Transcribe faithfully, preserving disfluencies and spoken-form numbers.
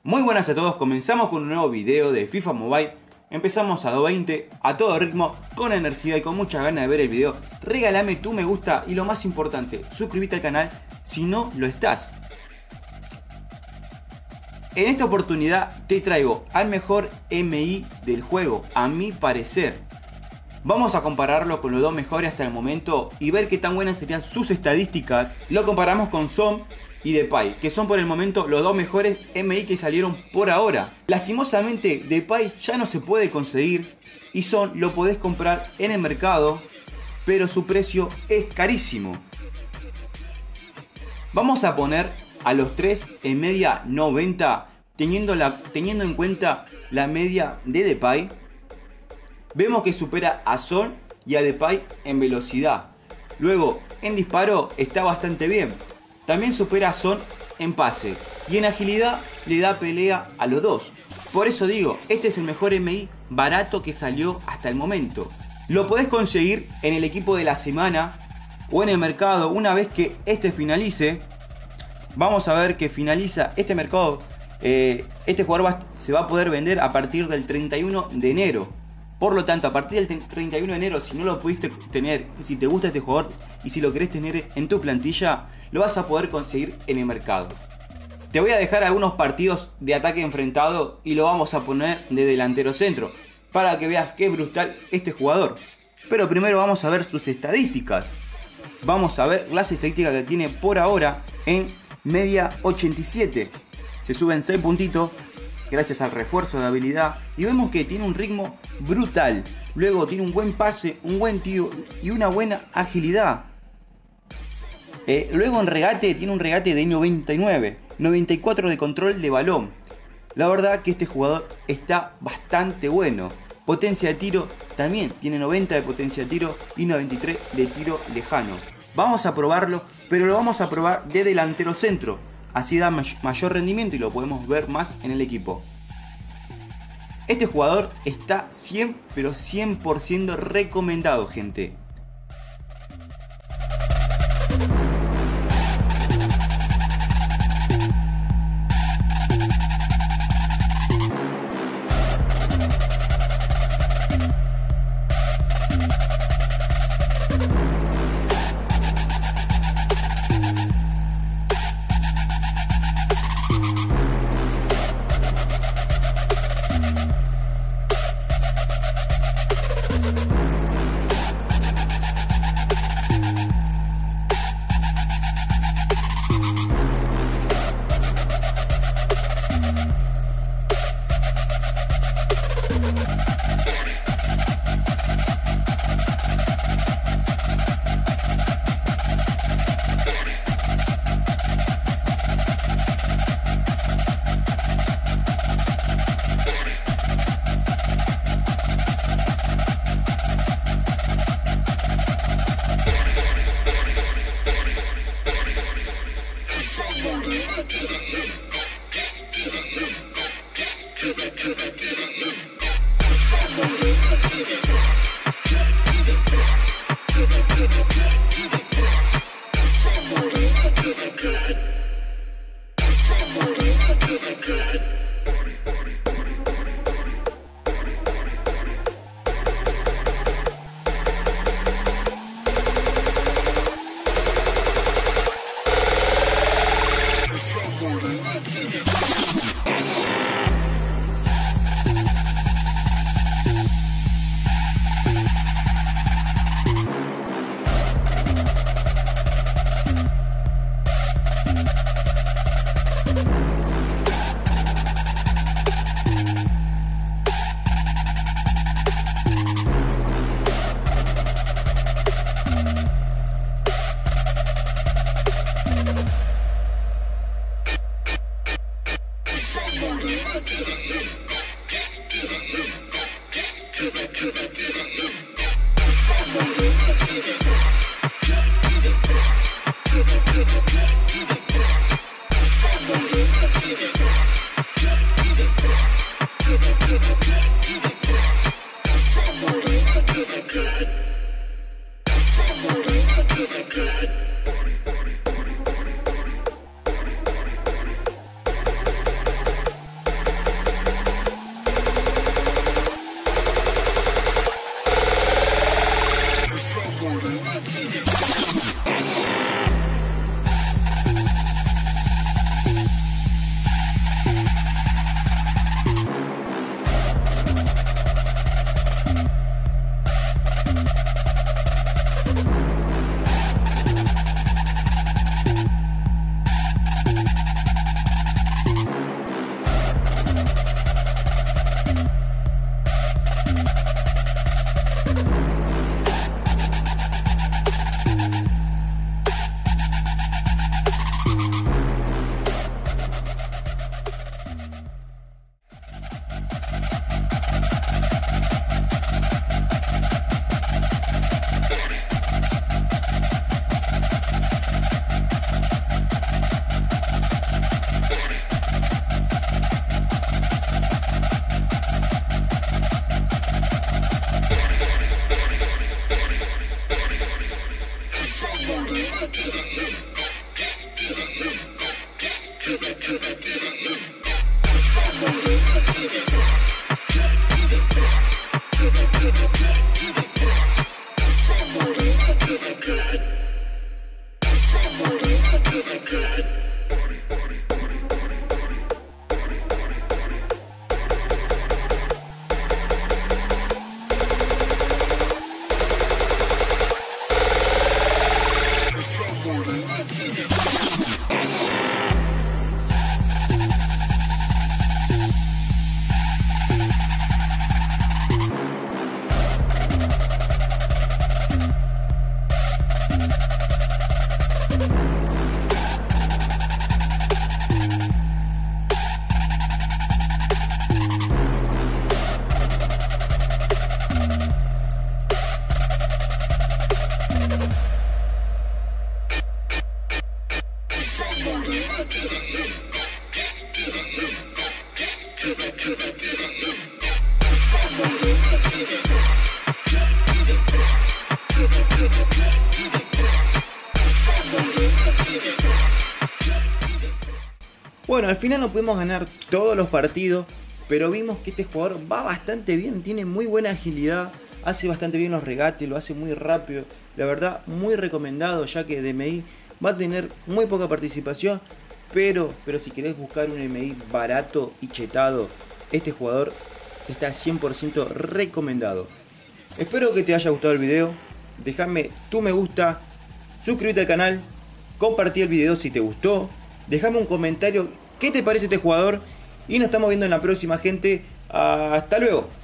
Muy buenas a todos, comenzamos con un nuevo video de FIFA Mobile. Empezamos a doscientos veinte, a todo ritmo, con energía y con muchas ganas de ver el video. Regálame tu me gusta y lo más importante, suscríbete al canal si no lo estás. En esta oportunidad te traigo al mejor M I del juego, a mi parecer. Vamos a compararlo con los dos mejores hasta el momento y ver qué tan buenas serían sus estadísticas. Lo comparamos con Son y Depay, que son por el momento los dos mejores M I que salieron por ahora. Lastimosamente Depay ya no se puede conseguir y Son lo podés comprar en el mercado, pero su precio es carísimo. Vamos a poner a los tres en media noventa, teniendo, la, teniendo en cuenta la media de Depay. Vemos que supera a Son y a Depay en velocidad. Luego en disparo está bastante bien. También supera a Son en pase y en agilidad le da pelea a los dos. Por eso digo, este es el mejor M I barato que salió hasta el momento. Lo podés conseguir en el equipo de la semana o en el mercado una vez que este finalice. Vamos a ver que finaliza este mercado. Eh, este jugador va, se va a poder vender a partir del treinta y uno de enero. Por lo tanto, a partir del treinta y uno de enero, si no lo pudiste tener, si te gusta este jugador y si lo querés tener en tu plantilla, lo vas a poder conseguir en el mercado. Te voy a dejar algunos partidos de ataque enfrentado y lo vamos a poner de delantero centro, para que veas que es brutal este jugador. Pero primero vamos a ver sus estadísticas. Vamos a ver las estadísticas que tiene por ahora en media ochenta y siete. Se suben seis puntitos gracias al refuerzo de habilidad y vemos que tiene un ritmo brutal. Luego tiene un buen pase, un buen tiro y una buena agilidad. Eh, luego en regate tiene un regate de noventa y nueve, noventa y cuatro de control de balón. La verdad que este jugador está bastante bueno. Potencia de tiro también tiene noventa de potencia de tiro y noventa y tres de tiro lejano. Vamos a probarlo, pero lo vamos a probar de delantero centro. Así da mayor rendimiento y lo podemos ver más en el equipo. Este jugador está cien, pero cien por ciento recomendado, gente. Bueno, al final no pudimos ganar todos los partidos, pero vimos que este jugador va bastante bien, tiene muy buena agilidad, hace bastante bien los regates, lo hace muy rápido. La verdad, muy recomendado, ya que D M I va a tener muy poca participación, pero, pero si querés buscar un M I barato y chetado, este jugador está cien por ciento recomendado. Espero que te haya gustado el video, déjame tu me gusta, suscríbete al canal, compartí el video si te gustó, déjame un comentario qué te parece este jugador y nos estamos viendo en la próxima, gente. Hasta luego.